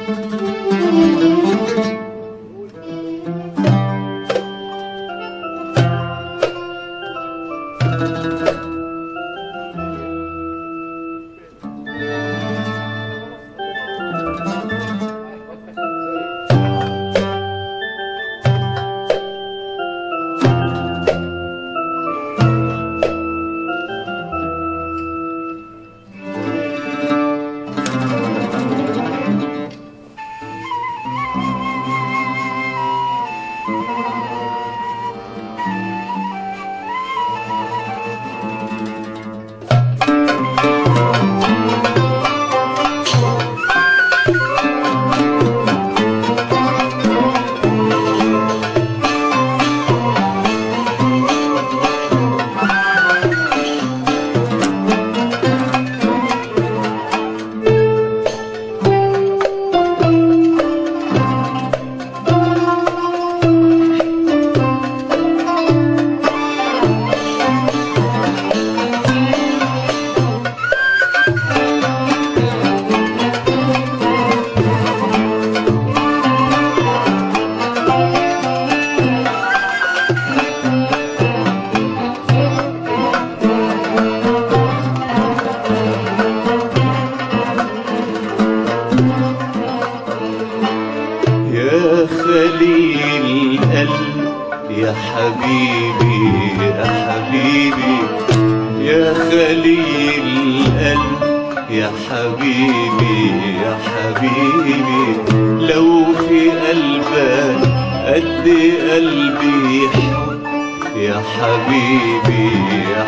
خليل القلب يا حبيبي يا حبيبي يا خليل القلب يا حبيبي يا حبيبي، لو في قلبك قد قلبي حب يا حبيبي يا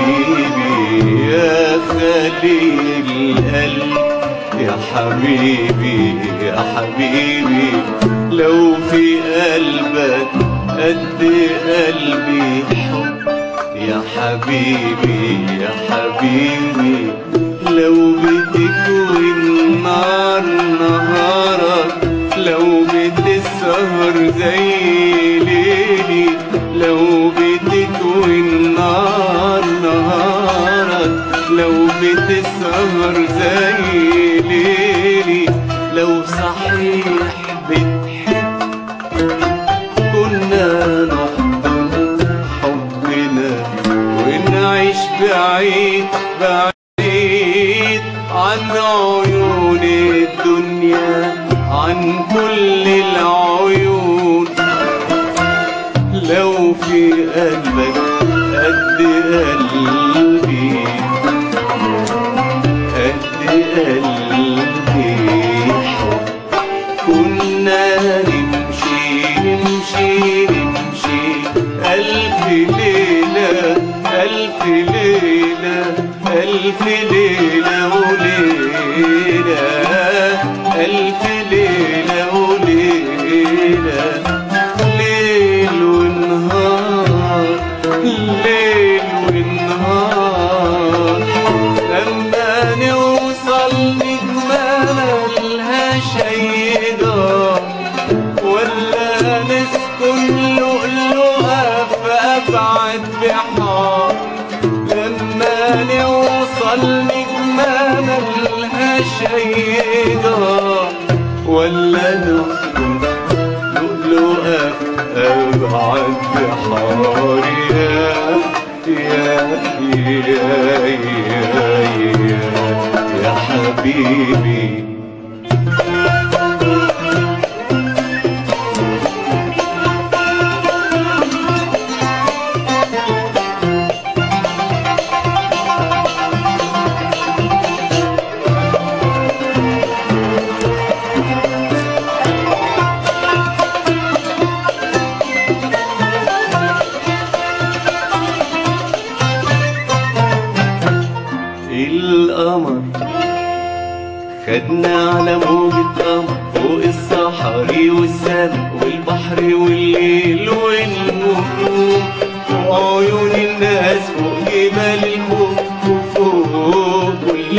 حبيبي يا خليل القلب يا حبيبي يا حبيبي، لو في قلبك قد قلبي حب يا حبيبي يا حبيبي، لو بتكوي النار نهارك، لو بتسهر زي ليلي، لو بتكوي النار نهارك، لو بتسهر زي ليلي، لو صحيح بتحب كنا نحضن حبنا ونعيش بعيد بعيد عن عيون الدنيا، عن كل العيون، لو في قلبك قد قلبي قد قلبي حب، كنا نمشي نمشي نمشي ألف ليلة ألف ليلة ألف ليلة وليلة ألف ليلة وليلة، ليل ونهار ليل ونهار، لما نوصل نجمة ملهاش أي جار، ولا نسكن لؤلؤة في أبعد بحار، لما نوصل نجمة ملهاش أي جار، ولا نسكن لؤلؤة في أبعد بحار، يا حبيبي. القمر خدنا على موجة قمر فوق الصحاري والسما والبحر والليل والنجوم، فوق عيون الناس فوق جبال الخوف وفوق كل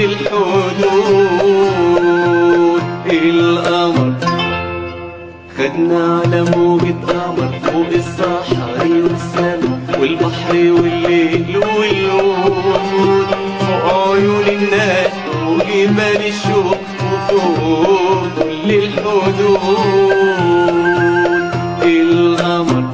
الحدود. القمر خدنا على موجة قمر فوق الصحاري والسما والبحر والليل والنجوم، فوق عيون الناس وجبال الشوق فوق كل الحدود. القمر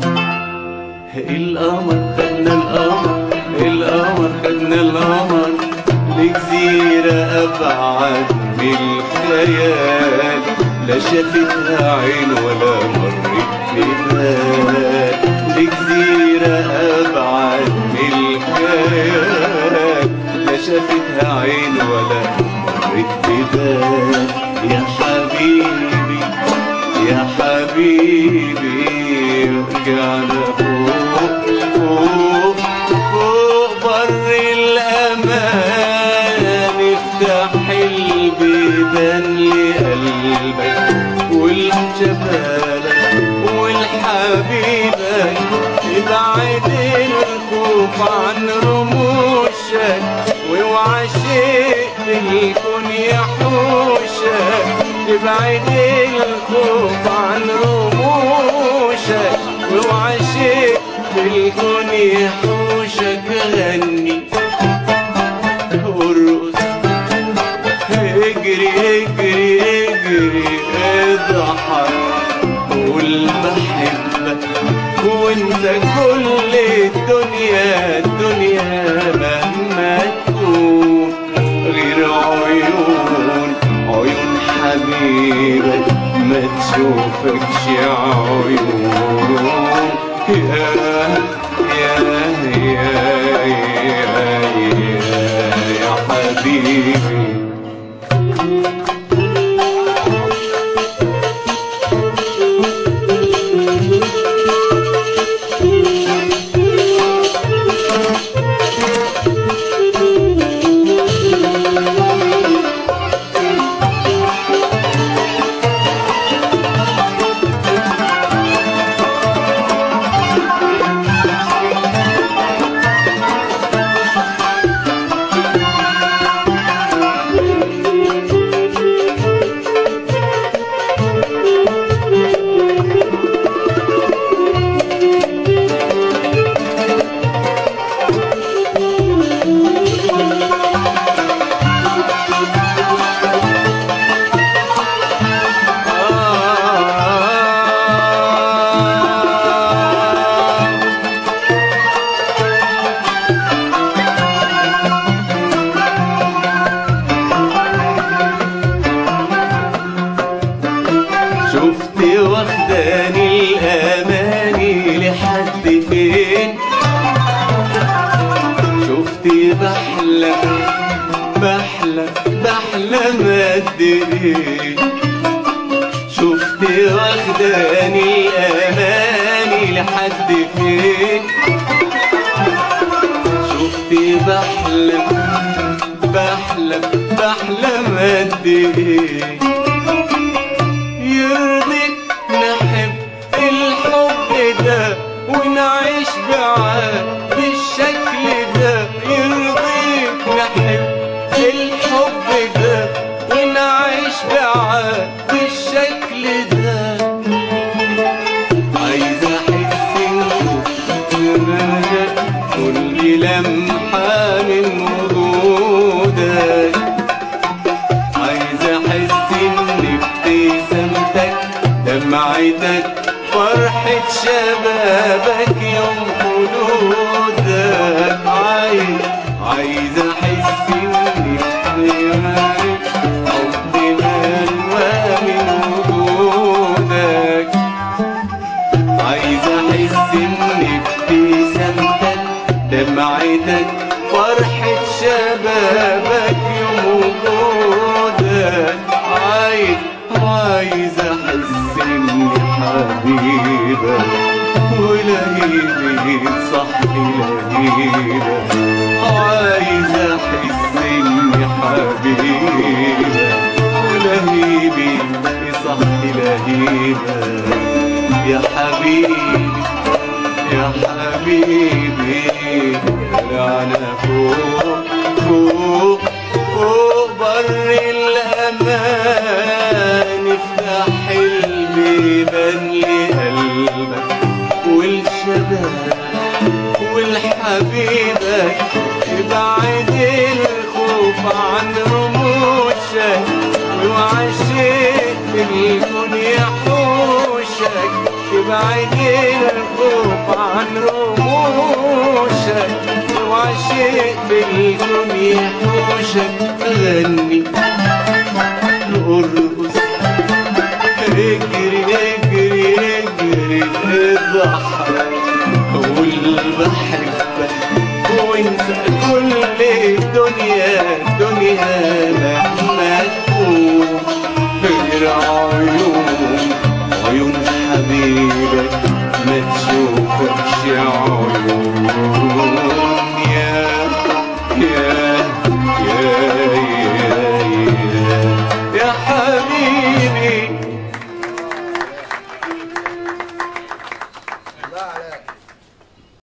خدنا القمر خدنا القمر لجزيرة أبعد من الخيال، لا شافتها عين ولا مرت ببال. لجزيرة أبعد من الخيال، لا شافتها عين ولا مرت ببال. يا حبيبي يا حبيبي رجعنا فوق بر الأمان، افتح البيبان لقلبك ولجمالك ولحبيبك، ابعد الخوف عن رموشك واوعى شيء في الكون يحوشك. ابعد الخوف عن رموشك واوعى شيء في الكون يحوشك. غني ارقص اجري اجري اجري اضحك قول بحبك وانسى كل الدنيا مهما تكون غير عيون حبيبك ما تشوفكش عيون. يا حبيبي واخداني الأماني لحد فين، شفتي بحلم قد ايه. شفتي واخداني الأماني لحد فين، شفتي بحلم قد ايه. يرضيك نحب الحب ده ونعيش بعاد بالشكل ده، يرضيك نحب الحب ده ونعيش بعاد بالشكل ده. عايز احس انك كل لمحة من وجودك، عايز احس ان ابتسامتك دمعتك فرحة شبابك يوم خلودك. عايز احس ان اختيارك حب منوى من وجودك، عايز احس ان ابتسامتك دمعتك فرحة شبابك يوم وجودك. عايز احس اني حبيبك ولهيبي صحي لهيبك، عايز احس اني حبيبك ولهيبي صحي لهيبك. يا حبيبي يا حبيبي طلعنا فوق بر الأمان، افتح البيبان لقلبك ولشبابك ولحبيبك، ابعد الخوف عن رموشك وعشق في الكون يحوشك تبعد الخوف عن رموشك وعشق في الكون يحوشك غني ارقص اجري اجري اجري البحر والبحر وانسى كل الدنيا مهما تكون غير عيون